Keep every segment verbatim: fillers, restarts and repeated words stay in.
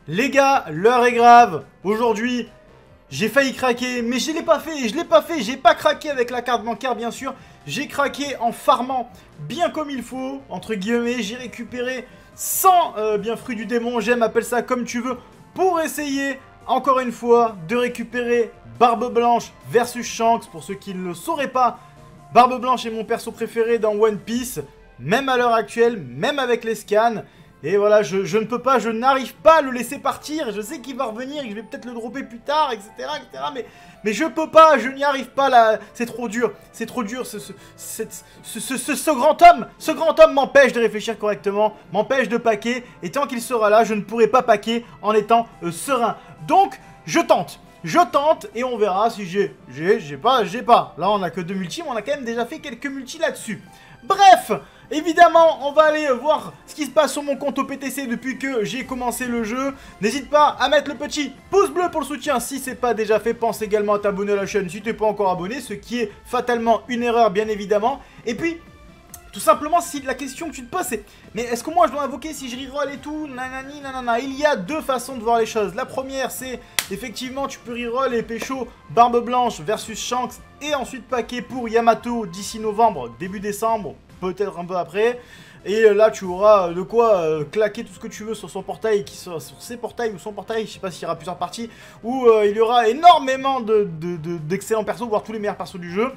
Les gars, l'heure est grave. Aujourd'hui, j'ai failli craquer, mais je l'ai pas fait, je l'ai pas fait, j'ai pas craqué avec la carte bancaire bien sûr. J'ai craqué en farmant bien comme il faut, entre guillemets, j'ai récupéré cent euh, bien fruits du démon, j'aime, appelle ça comme tu veux, pour essayer, encore une fois, de récupérer Barbe Blanche versus Shanks. Pour ceux qui ne le sauraient pas, Barbe Blanche est mon perso préféré dans One Piece, même à l'heure actuelle, même avec les scans. Et voilà, je, je ne peux pas, je n'arrive pas à le laisser partir. Je sais qu'il va revenir et que je vais peut-être le dropper plus tard, et cetera, et cetera. Mais, mais je peux pas, je n'y arrive pas là. C'est trop dur, c'est trop dur. Ce, ce, cette, ce, ce, ce, ce grand homme, ce grand homme m'empêche de réfléchir correctement, m'empêche de paquer. Et tant qu'il sera là, je ne pourrai pas paquer en étant euh, serein. Donc, je tente. Je tente et on verra si j'ai, j'ai, j'ai pas, j'ai pas. Là, on a que deux multis, mais on a quand même déjà fait quelques multis là-dessus. Bref, évidemment, on va aller voir ce qui se passe sur mon compte au P T C depuis que j'ai commencé le jeu. N'hésite pas à mettre le petit pouce bleu pour le soutien si c'est pas déjà fait. Pense également à t'abonner à la chaîne si t'es pas encore abonné, ce qui est fatalement une erreur, bien évidemment. Et puis, tout simplement, si la question que tu te poses, c'est mais est-ce que moi je dois invoquer si je reroll et tout, nanani, nanana. Il y a deux façons de voir les choses. La première, c'est effectivement, tu peux reroll et pécho Barbe Blanche versus Shanks et ensuite paquer pour Yamato d'ici novembre, début décembre, peut-être un peu après. Et là, tu auras de quoi euh, claquer tout ce que tu veux sur son portail, qui sera sur ses portails ou son portail. Je sais pas s'il y aura plusieurs parties, où euh, il y aura énormément de, de, de, d'excellents persos, voire tous les meilleurs persos du jeu.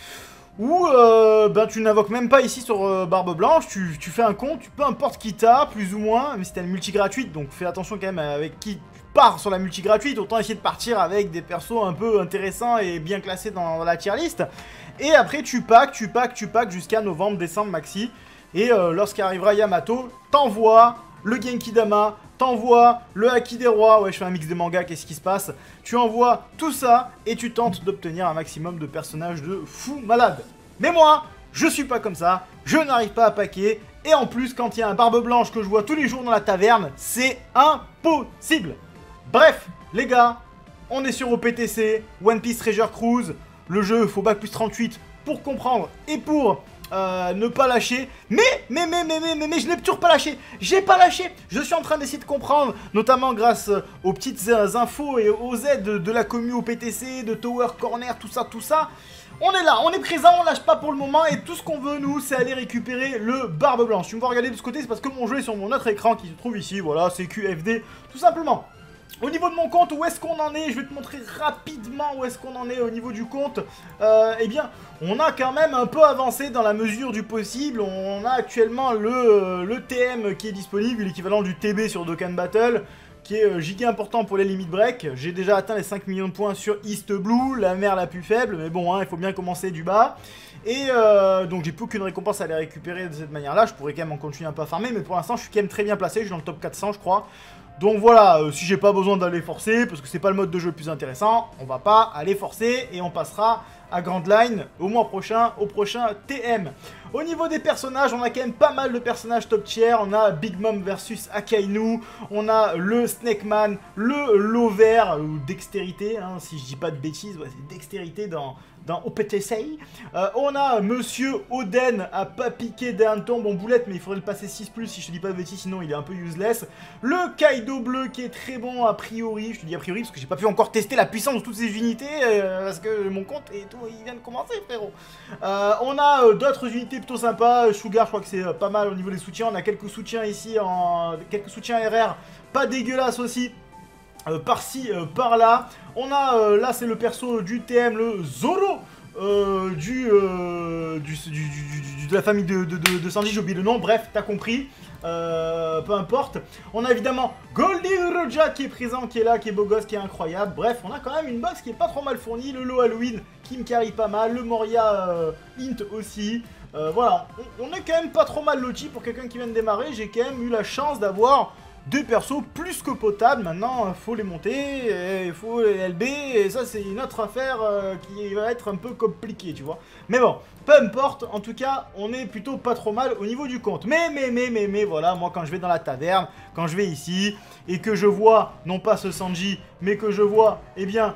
Ou euh, ben tu n'invoques même pas ici sur euh, Barbe Blanche, tu, tu fais un compte, peu importe qui t'as, plus ou moins, mais si t'as une multi gratuite, donc fais attention quand même avec qui tu pars sur la multi gratuite, autant essayer de partir avec des persos un peu intéressants et bien classés dans, dans la tier list. Et après tu packs, tu packs, tu packs jusqu'à novembre, décembre maxi, et euh, lorsqu'arrivera Yamato, t'envoies le Genki Dama, t'envoies le Haki des Rois, ouais je fais un mix de manga, qu'est-ce qui se passe? Tu envoies tout ça et tu tentes d'obtenir un maximum de personnages de fou malade. Mais moi, je suis pas comme ça, je n'arrive pas à paquer, et en plus quand il y a un Barbe Blanche que je vois tous les jours dans la taverne, c'est impossible. Bref, les gars, on est sur O P T C, One Piece Treasure Cruise, le jeu faut bac plus trente-huit pour comprendre et pour... Euh, ne pas lâcher, mais, mais, mais, mais, mais, mais, mais, je n'ai toujours pas lâché, j'ai pas lâché, je suis en train d'essayer de comprendre, notamment grâce aux petites infos et aux aides de, de la commu au P T C, de Tower Corner, tout ça, tout ça, on est là, on est présent, on lâche pas pour le moment, et tout ce qu'on veut, nous, c'est aller récupérer le Barbe Blanche. Tu me vois regarder de ce côté, c'est parce que mon jeu est sur mon autre écran qui se trouve ici, voilà, c'est Q F D, tout simplement. Au niveau de mon compte, où est-ce qu'on en est? Je vais te montrer rapidement où est-ce qu'on en est au niveau du compte. Euh, eh bien, on a quand même un peu avancé dans la mesure du possible. On a actuellement le, le T M qui est disponible, l'équivalent du T B sur Dokkan Battle, qui est euh, giga important pour les limites break. J'ai déjà atteint les cinq millions de points sur East Blue, la mer la plus faible, mais bon, hein, il faut bien commencer du bas. Et euh, donc j'ai plus aucune récompense à les récupérer de cette manière-là. Je pourrais quand même en continuer un peu à farmer, mais pour l'instant, je suis quand même très bien placé. Je suis dans le top quatre cents, je crois. Donc voilà, euh, si j'ai pas besoin d'aller forcer, parce que c'est pas le mode de jeu le plus intéressant, on va pas aller forcer et on passera à Grand Line au mois prochain, au prochain T M. Au niveau des personnages, on a quand même pas mal de personnages top tier. On a Big Mom versus Akainu, on a le Snake Man, le Lover, ou Dextérité, hein, si je dis pas de bêtises, ouais, c'est Dextérité dans... dans O P T C. Euh, on a Monsieur Oden à pas piquer des hannetons, bon boulette, mais il faudrait le passer six plus si je te dis pas de bêtises, sinon il est un peu useless. Le Kaido bleu qui est très bon a priori, je te dis a priori parce que j'ai pas pu encore tester la puissance de toutes ces unités, euh, parce que mon compte et tout, il vient de commencer frérot. Euh, on a euh, d'autres unités plutôt sympas, Sugar je crois que c'est euh, pas mal au niveau des soutiens, on a quelques soutiens ici, en quelques soutiens R R, pas dégueulasse aussi. Euh, par-ci, euh, par-là. On a, euh, là c'est le perso du T M, le Zoro, euh, du, euh, du, du, du, du, de la famille de, de, de, de Sanji, j'ai oublié le nom, bref, t'as compris, euh, peu importe. On a évidemment Goldie Roja qui est présent, qui est là, qui est beau gosse, qui est incroyable, bref, on a quand même une box qui est pas trop mal fournie, le Lo Halloween qui me carry pas mal, le Moria euh, Int aussi. Euh, voilà, on, on est quand même pas trop mal loti pour quelqu'un qui vient de démarrer, j'ai quand même eu la chance d'avoir... deux persos plus que potables. Maintenant il faut les monter, il faut les L B, et ça c'est une autre affaire euh, qui va être un peu compliquée, tu vois. Mais bon, peu importe, en tout cas, on est plutôt pas trop mal au niveau du compte. Mais, mais, mais, mais, mais, voilà, moi quand je vais dans la taverne, quand je vais ici, et que je vois, non pas ce Sanji, mais que je vois, eh bien,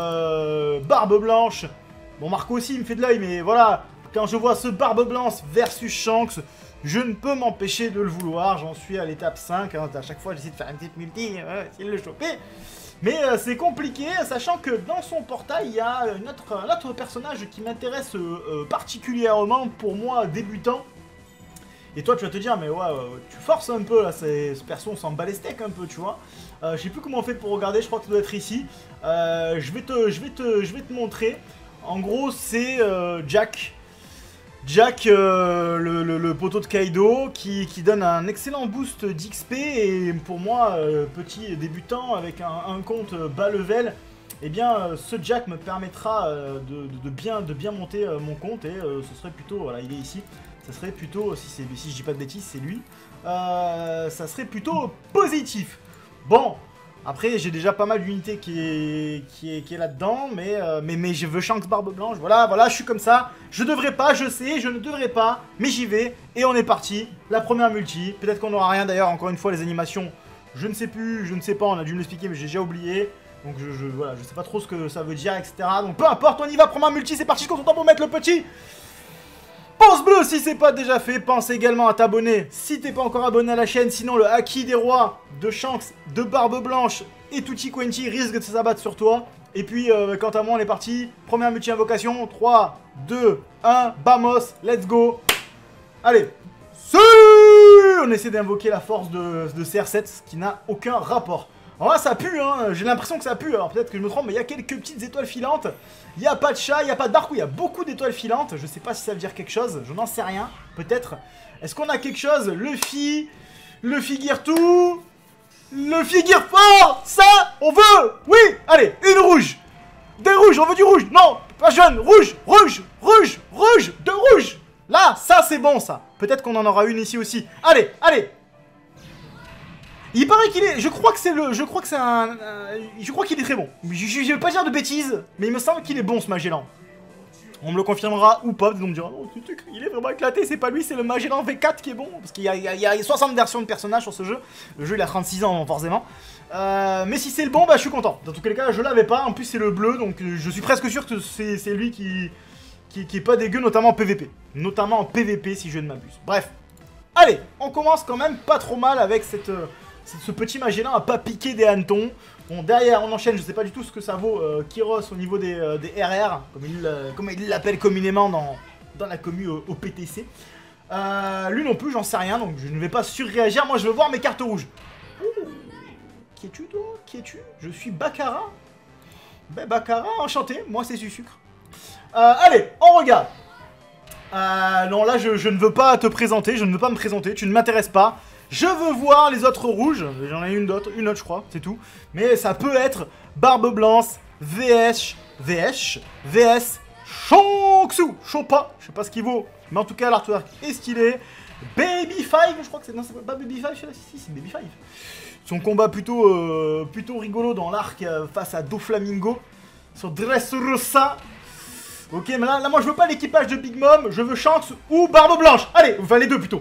euh, Barbe Blanche, bon Marco aussi il me fait de l'œil, mais voilà, quand je vois ce Barbe Blanche versus Shanks, Je ne peux m'empêcher de le vouloir, j'en suis à l'étape cinq, hein. À chaque fois j'essaie de faire une petite multi, euh, essayer de le choper. Mais euh, c'est compliqué, sachant que dans son portail, il y a une autre, un autre personnage qui m'intéresse euh, euh, particulièrement pour moi, débutant. Et toi tu vas te dire, mais ouais, euh, tu forces un peu là, ce perso on s'en bat les steaks un peu, tu vois. Euh, je sais plus comment on fait pour regarder, je crois que ça doit être ici. Euh, je vais te, je vais te, je vais te montrer. En gros c'est euh, Jack. Jack, euh, le, le, le poteau de Kaido, qui, qui donne un excellent boost d'X P, et pour moi, euh, petit débutant avec un, un compte bas level, eh bien, euh, ce Jack me permettra euh, de, de, de, bien, de bien monter euh, mon compte, et euh, ce serait plutôt, voilà, il est ici, ça serait plutôt, si, si je dis pas de bêtises, c'est lui, euh, ça serait plutôt positif. Bon. Après, j'ai déjà pas mal d'unités qui est, qui est, qui est là-dedans, mais, euh, mais, mais je veux Shanks Barbe Blanche, voilà, voilà, je suis comme ça. Je devrais pas, je sais, je ne devrais pas, mais j'y vais, et on est parti. La première multi, peut-être qu'on n'aura rien d'ailleurs, encore une fois, les animations, je ne sais plus, je ne sais pas, on a dû me l'expliquer, mais j'ai déjà oublié. Donc je, je, voilà, je sais pas trop ce que ça veut dire, et cetera. Donc peu importe, on y va, première multi, c'est parti, je compte ton temps pour mettre le petit pouce bleu si c'est pas déjà fait, pense également à t'abonner si t'es pas encore abonné à la chaîne, sinon le haki des rois de Shanks, de Barbe Blanche et Tutti Quanti risque de s'abattre sur toi. Et puis euh, quant à moi on est parti, première multi-invocation, trois, deux, un, vamos, let's go. Allez, on essaie d'invoquer la force de, de C R sept, ce qui n'a aucun rapport. Alors là ça pue, hein, j'ai l'impression que ça pue, alors peut-être que je me trompe, mais il y a quelques petites étoiles filantes. Il n'y a pas de chat, il n'y a pas de Darkou, il y a beaucoup d'étoiles filantes. Je sais pas si ça veut dire quelque chose, je n'en sais rien, peut-être. Est-ce qu'on a quelque chose? Luffy, Luffy Gear tout, Luffy Gear fort, ça, on veut. Oui, allez, une rouge. Des rouges, on veut du rouge. Non, pas jaune, rouge, rouge, rouge, rouge, deux rouges. Là, ça c'est bon ça. Peut-être qu'on en aura une ici aussi. Allez, allez. Il paraît qu'il est... Je crois que c'est le... Je crois que c'est un... Euh, je crois qu'il est très bon. Je, je, je vais pas dire de bêtises, mais il me semble qu'il est bon ce Magellan. On me le confirmera ou pas, on me dira non, il est vraiment éclaté, c'est pas lui, c'est le Magellan V quatre qui est bon. Parce qu'il y, y, y a soixante versions de personnages sur ce jeu. Le jeu il a trente-six ans forcément. Euh, mais si c'est le bon, bah je suis content. Dans tous les cas, je l'avais pas, en plus c'est le bleu, donc je suis presque sûr que c'est lui qui, qui, qui est pas dégueu, notamment en P V P. Notamment en P V P si je ne m'abuse. Bref. Allez, on commence quand même pas trop mal avec cette... Euh, ce petit Magellan a pas piqué des hannetons. Bon, derrière, on enchaîne. Je sais pas du tout ce que ça vaut euh, Kyros au niveau des, euh, des R R, comme il euh, comme il l'appelle communément dans, dans la commu au, au P T C. Euh, lui non plus, j'en sais rien, donc je ne vais pas surréagir. Moi, je veux voir mes cartes rouges. Ouh, qui es-tu, toi? Qui es-tu? Je suis Baccarat. Ben, Baccarat, enchanté. Moi, c'est du sucre. Euh, allez, on regarde. Euh, non, là, je, je ne veux pas te présenter. Je ne veux pas me présenter. Tu ne m'intéresses pas. Je veux voir les autres rouges, j'en ai une d'autre, une autre je crois, c'est tout. Mais ça peut être Barbe Blanche, V S, V S, V S, Shonksu, Chopa, je sais pas ce qu'il vaut, mais en tout cas l'artwork est stylé. Baby five, je crois que c'est, non c'est pas Baby five, celui-là, si, si, c'est Baby five. Son combat plutôt, euh, plutôt rigolo dans l'arc euh, face à Doflamingo, sur Dressrosa. Ok, mais là, là moi je veux pas l'équipage de Big Mom, je veux Shanks ou Barbe Blanche. Allez, enfin les deux plutôt.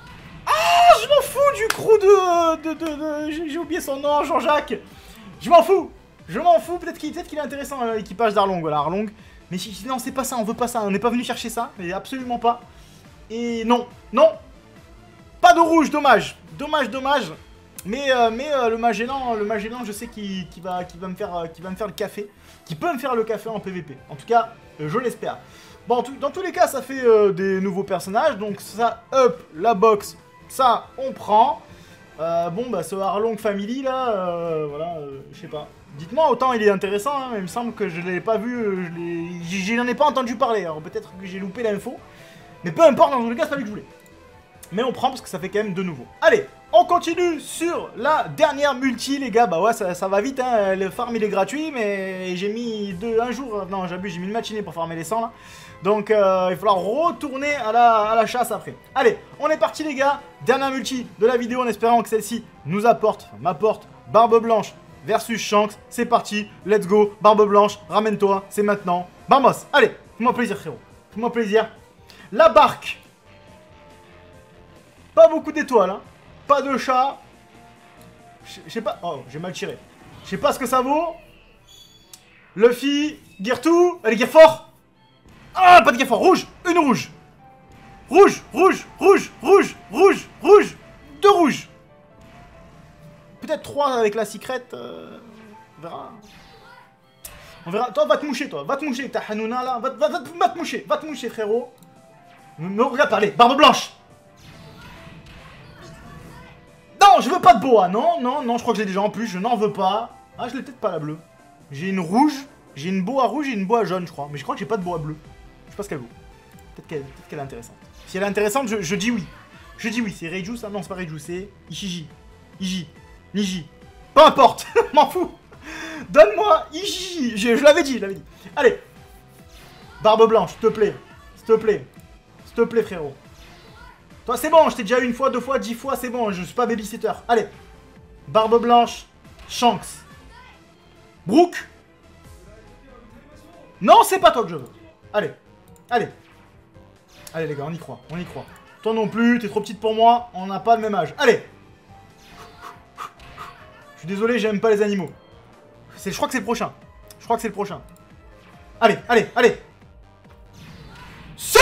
Ah, je m'en fous du crew de... de, de, de j'ai oublié son nom, Jean-Jacques. Je m'en fous. Je m'en fous. Peut-être qu'il peut qu'il est intéressant, l'équipage d'Arlong. Voilà, Arlong. Mais non, c'est pas ça. On veut pas ça. On n'est pas venu chercher ça. Mais absolument pas. Et non. Non. Pas de rouge. Dommage. Dommage, dommage. Mais, euh, mais euh, le Magellan, le Magellan, je sais qu'il qu'il va, qu'il va, me faire, euh, qu'il va me faire le café. Qu'il peut me faire le café en P V P. En tout cas, euh, je l'espère. Bon, tout, dans tous les cas, ça fait euh, des nouveaux personnages. Donc ça up la box. Ça, on prend. Euh, bon, bah, ce Arlong Family, là, euh, voilà, euh, je sais pas. Dites-moi, autant il est intéressant, hein, mais il me semble que je l'ai pas vu, je n'en ai pas entendu parler. Alors peut-être que j'ai loupé l'info. Mais peu importe, dans tous les cas, c'est pas lui que je voulais. Mais on prend parce que ça fait quand même de nouveau. Allez, on continue sur la dernière multi, les gars. Bah ouais, ça, ça va vite, hein. Le farm, il est gratuit, mais j'ai mis deux, un jour. Non, j'abuse, j'ai mis une matinée pour farmer les cent, là. Donc, euh, il va falloir retourner à la, à la chasse après. Allez, on est parti, les gars. Dernière multi de la vidéo en espérant que celle-ci nous apporte, enfin, m'apporte Barbe Blanche versus Shanks. C'est parti, let's go. Barbe Blanche, ramène-toi, c'est maintenant. Vamos, allez, fais-moi plaisir, frérot. Fais-moi plaisir. La barque. Pas beaucoup d'étoiles, hein. Pas de chat. Je sais pas. Oh, j'ai mal tiré. Je sais pas ce que ça vaut. Luffy, Gear tout. Elle est Gear fort. Ah, pas de Gear fort. Rouge. Une rouge. Rouge, rouge, rouge, rouge, rouge, rouge. Deux rouges. Peut-être trois avec la secrète. Euh... On verra. On verra. Toi, va te moucher, toi. Va te moucher, ta Hanouna, là. Va, va, va, va te moucher. Va te moucher, frérot. Me regarde pas, allez. Barbe blanche. Non, je veux pas de boa. Non, non, non, je crois que je l'ai déjà en plus. Je n'en veux pas. Ah, je l'ai peut-être pas, la bleue. J'ai une rouge. J'ai une boa rouge et une boa jaune, je crois. Mais je crois que j'ai pas de boa bleue. Je sais pas ce qu'elle vaut. Peut-être qu'elle peut qu'elle est intéressante. Si elle est intéressante, je, je dis oui. Je dis oui. C'est Reiju, ça? Non, c'est pas Reiju, c'est Ishiji. Iji. Niji. Peu importe. M'en fous. Donne-moi Ishiji. Je, je l'avais dit, je l'avais dit. Allez. Barbe blanche, s'il te plaît. S'il te plaît. S'il te plaît, frérot. Toi, c'est bon. Je t'ai déjà eu une fois, deux fois, dix fois. C'est bon. Je suis pas babysitter. Allez. Barbe blanche. Shanks. Brooke. Non, c'est pas toi que je veux. Allez. Allez. Allez, les gars, on y croit. On y croit. Toi non plus, t'es trop petite pour moi. On n'a pas le même âge. Allez. Je suis désolé, j'aime pas les animaux. Je crois que c'est le prochain. Je crois que c'est le prochain. Allez, allez, allez. C'est...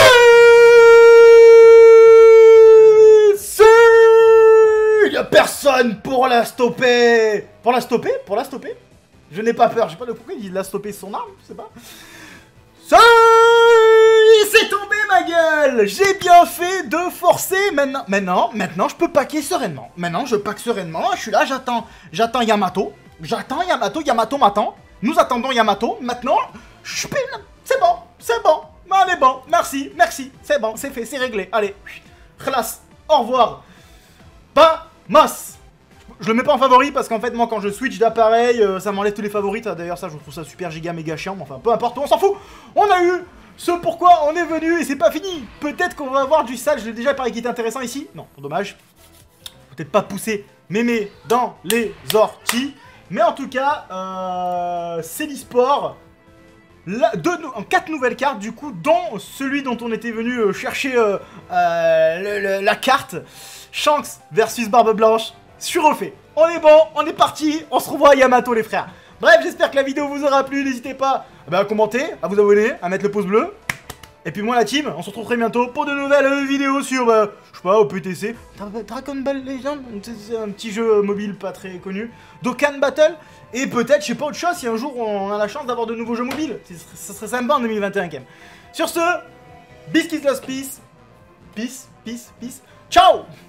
C'est... Y'a personne pour la stopper. Pour la stopper? Pour la stopper? Je n'ai pas peur. Je sais pas de pourquoi il a stoppé son arme. Je sais pas. C'est... Il s'est tombé, ma gueule. J'ai bien fait de forcer. Maintenant, maintenant, maintenant, je peux packer sereinement. Maintenant, je pack sereinement. Je suis là, j'attends. J'attends Yamato. J'attends Yamato. Yamato m'attend. Nous attendons Yamato. Maintenant, je peux... C'est bon. C'est bon. Allez, bon. Merci. Merci. C'est bon. C'est fait. C'est réglé. Allez. Khlas. Au revoir. Pas mas. Je le mets pas en favori parce qu'en fait, moi, quand je switch d'appareil, euh, ça m'enlève tous les favoris. D'ailleurs, ça, je trouve ça super giga méga chiant. Mais enfin, peu importe, on s'en fout. On a eu ce pourquoi on est venu et c'est pas fini. Peut-être qu'on va avoir du sale. Je l'ai déjà parlé qui était intéressant ici. Non, dommage. Peut-être pas pousser mémé dans les orties. Mais en tout cas, euh, c'est l'e-sport. En quatre nouvelles cartes, du coup, dont celui dont on était venu euh, chercher euh, euh, le, le, la carte. Shanks versus Barbe Blanche. Surrefait. On est bon, on est parti, on se revoit à Yamato les frères. Bref, j'espère que la vidéo vous aura plu, n'hésitez pas bah, à commenter, à vous abonner, à mettre le pouce bleu. Et puis moi la team, on se retrouve très bientôt pour de nouvelles vidéos sur, bah, je sais pas, au P T C. Dragon Ball Legend, c'est un petit jeu mobile pas très connu. Dokkan Battle, et peut-être, je sais pas autre chose, si un jour on a la chance d'avoir de nouveaux jeux mobiles. Ça serait sympa en deux mille vingt et un quand même. Sur ce, Biscuits Lost Peace, peace, peace, peace, ciao.